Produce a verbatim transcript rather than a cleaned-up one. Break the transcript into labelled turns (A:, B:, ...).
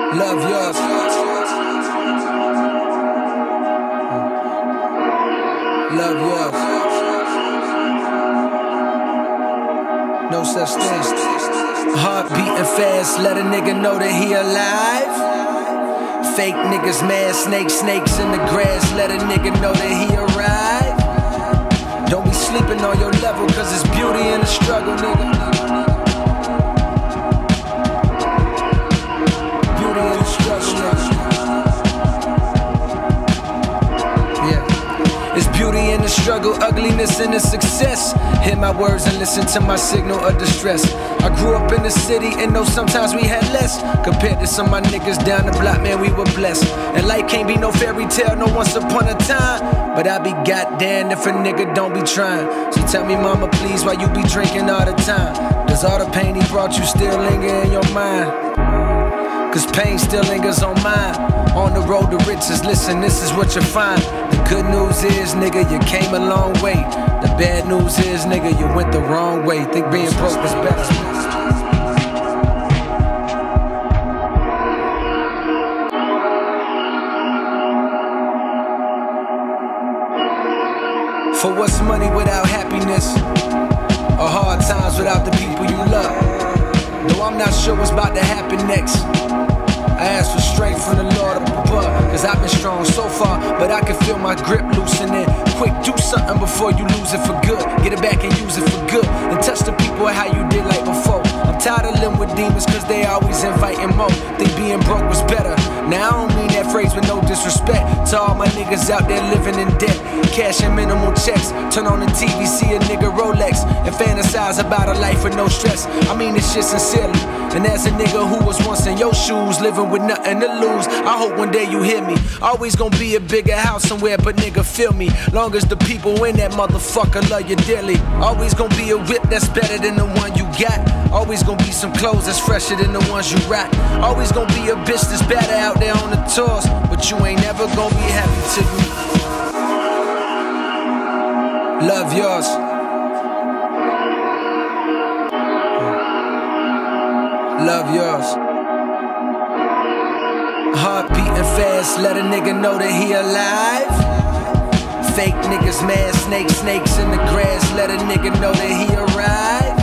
A: Love yours. Love yours. No such thing. Heart beating fast, let a nigga know that he alive. Fake niggas mad, snakes, snakes in the grass, let a nigga know that he arrived. Don't be sleeping on your level, cause it's beauty in the struggle, nigga. Beauty in the struggle, nigga. Yeah. It's beauty in the struggle, ugliness in the success. Hear my words and listen to my signal of distress. I grew up in the city and know sometimes we had less. Compared to some of my niggas down the block, man, we were blessed. And life can't be no fairy tale, no once upon a time. But I be goddamn if a nigga don't be trying. So tell me, mama, please, why you be drinking all the time? Does all the pain he brought you still linger in your mind? Cause pain still lingers on mine. On the road to riches, listen, this is what you find. The good news is, nigga, you came a long way. The bad news is, nigga, you went the wrong way. Think being broke is better. For what's money without happiness? Or hard times without the people you love? Though I'm not sure what's about to happen next, I ask for strength from the Lord up above. Cause I've been strong so far, but I can feel my grip loosening. Quick, do something before you lose it for good. Get it back and use it for good. And touch the people how you did like before. I'm tired of living with demons cause they always inviting more. Think being broke was better. Now I don't mean that phrase with no disrespect to all my niggas out there living in debt. Cashing minimal checks. Turn on the T V, see a nigga Rolex, and fantasize about a life with no stress. I mean this shit sincerely. And as a nigga who was once in your shoes, living with nothing to lose, I hope one day you hear me. Always gonna be a bigger house somewhere, but nigga feel me. Long as the people in that motherfucker love you dearly. Always gonna be a whip that's better than the one you got. Always gonna be some clothes that's fresher than the ones you rock. Always gonna be a bitch that's better out there on the tours, but you ain't never gonna be happy till you love yours. Love yours. Heart beating fast, let a nigga know that he alive. Fake niggas mad, snakes, snakes in the grass, let a nigga know that he arrived.